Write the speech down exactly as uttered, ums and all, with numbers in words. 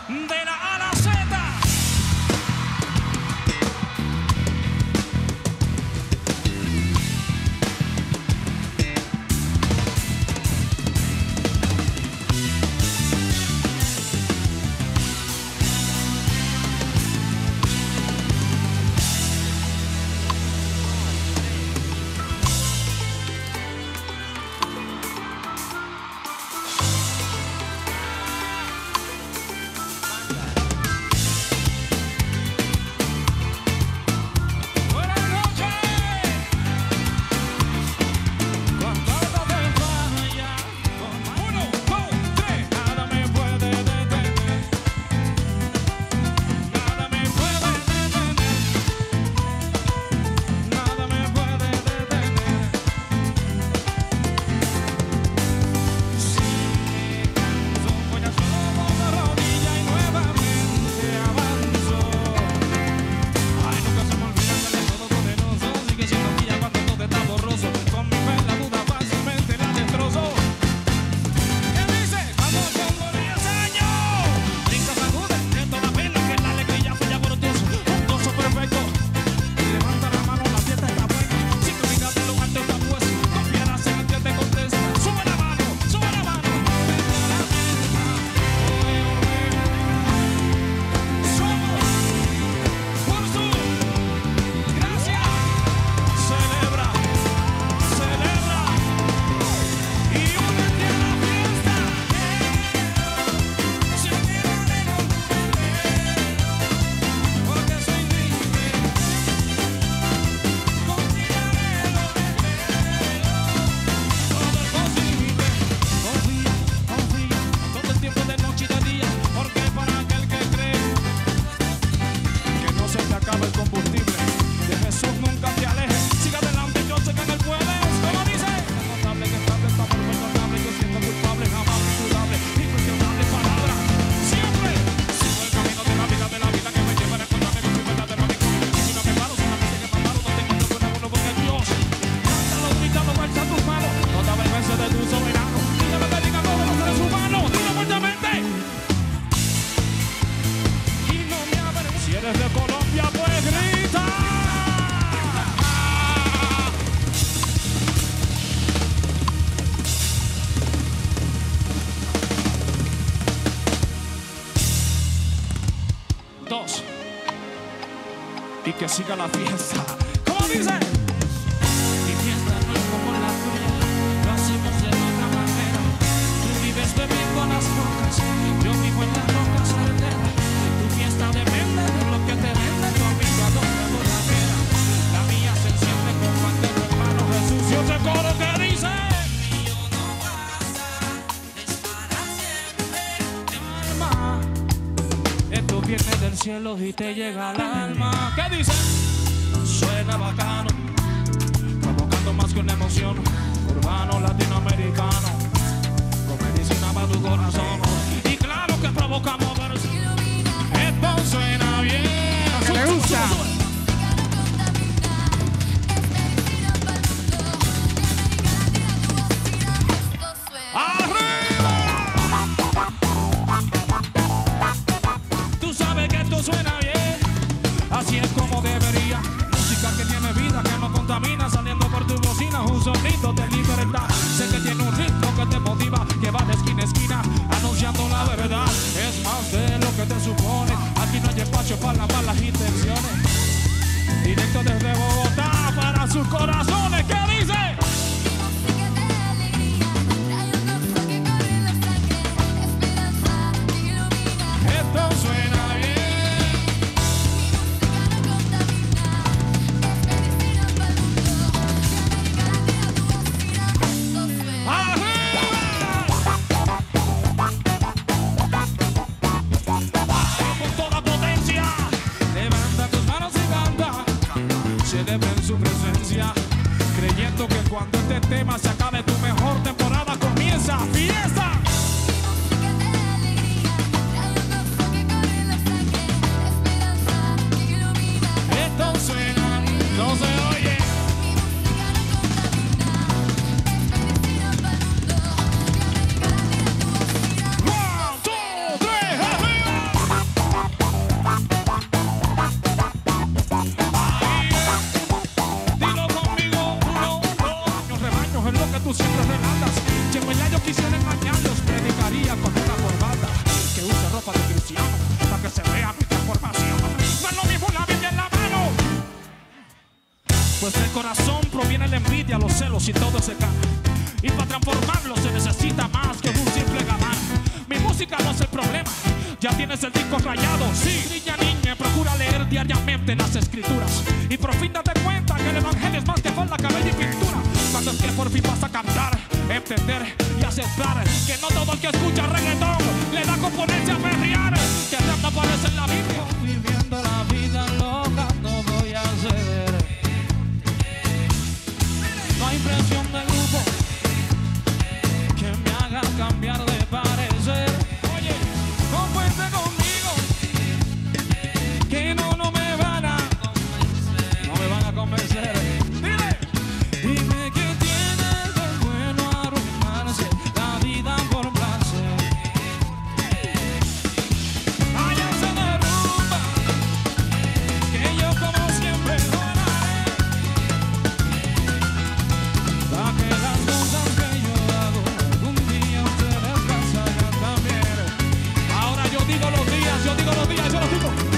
de la A a la Z. Y que siga la fiesta. ¿Cómo dice? Mi fiesta no es como la tuya, lo hacemos de otra manera. Tú vives bebiendo a las rocas, yo vivo en las rocas alternas. Tu fiesta depende de lo que te vende tu amiga doble borrachera. La mía se enciende con pan de hermano Jesús. Yo te coro que dice. Mío no pasa, es para siempre. Alma, esto viene del cielo y te llega al alma. ¿Qué dice? Suena bacano, provocando más que una emoción. Urbano latinoamericano, con medicina para tu corazón. Y claro que provocamos versos. Esto suena bien. ¿Qué le gusta? ¡Arriba! Tú sabes que esto suena bien. Así es como debería. Música que tiene vida, que no contamina. Saliendo por tu bocina, un sonido de libertad. Sé que tiene un ritmo que te motiva, que va de esquina a esquina, anunciando la verdad. Es más de lo que te supone. Aquí no hay espacio para las malas intenciones. Directo desde Bogotá para sus corazones. ¿Qué dice? Esto suena bien. En su presencia, creyendo que cuando este tema se acabe, tu mejor temporada comienza. ¡Fiesta! Esto suena, no se oye. One, two, three, arriba. Pues del corazón proviene la envidia, los celos y todo ese can. Y para transformarlo se necesita más que un simple gabán. Mi música no es el problema, ya tienes el disco rayado. Sí, niña, niña, procura leer diariamente las escrituras y por fin date cuenta que el evangelio es más que falda, cabello y pintura. Cuando es que por fin vas a cantar, entender y aceptar que no todo el que escucha reggaetón le da componencia a perrear, que rap no aparece en la Biblia. Viviendo la vida loca no voy a ceder. No hay presión de grupo que me haga cambiar de parecer. Oye, comparte conmigo, que no, no me van a, no me van a convencer. Dile, dime que tienes de bueno arruinarse la vida por placer. Allá se derrumba, que yo como siempre lo haré, para que las cosas que yo hago algún día ustedes las hagan también. Ahora yo digo los días, yo digo los días, yo los digo.